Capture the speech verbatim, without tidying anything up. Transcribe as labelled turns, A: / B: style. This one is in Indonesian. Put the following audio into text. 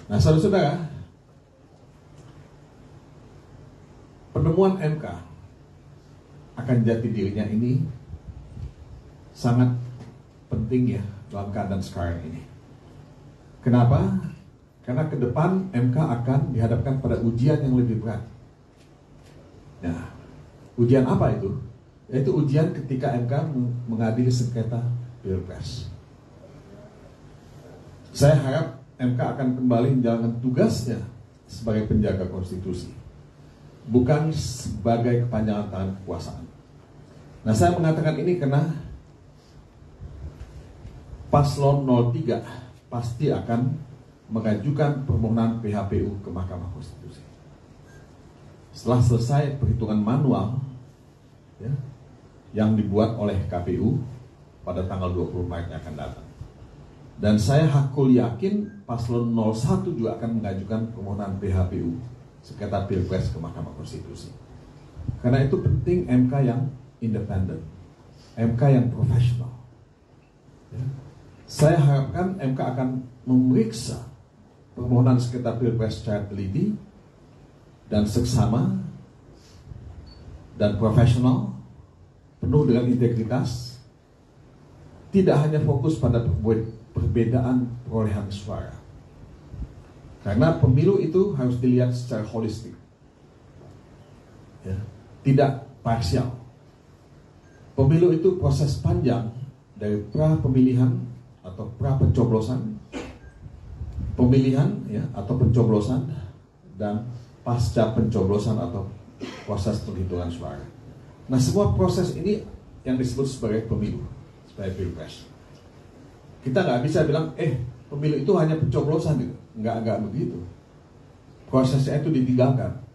A: Nah, saudara-saudara, penemuan M K akan jati dirinya ini sangat penting ya dalam keadaan sekarang ini. Kenapa? Karena ke depan M K akan dihadapkan pada ujian yang lebih berat. Nah, ujian apa itu? Yaitu ujian ketika M K mengadili sengketa Pilpres. Saya harap M K akan kembali menjalankan tugasnya sebagai penjaga konstitusi, bukan sebagai kepanjangan tangan kekuasaan. Nah, saya mengatakan ini karena Paslon nol tiga pasti akan mengajukan permohonan P H P U ke Mahkamah Konstitusi. Setelah selesai perhitungan manual ya, yang dibuat oleh K P U pada tanggal dua puluh Maret yang akan datang. Dan saya hakul yakin Paslon nol satu juga akan mengajukan permohonan P H P U sengketa Pilpres ke Mahkamah Konstitusi. Karena itu penting M K yang independen, M K yang profesional. Ya. Saya harapkan M K akan memeriksa permohonan sengketa Pilpres secara teliti dan seksama dan profesional, penuh dengan integritas, tidak hanya fokus pada perbedaan perolehan suara. Karena pemilu itu harus dilihat secara holistik, ya, tidak parsial. Pemilu itu proses panjang dari pra pemilihan atau pra pencoblosan, pemilihan ya atau pencoblosan, dan pasca pencoblosan atau proses penghitungan suara. Nah, semua proses ini yang disebut sebagai pemilu, sebagai Pilpres. Kita nggak bisa bilang, eh pemilu itu hanya pencoblosan gitu. Nggak, nggak begitu. Prosesnya itu ditinggalkan.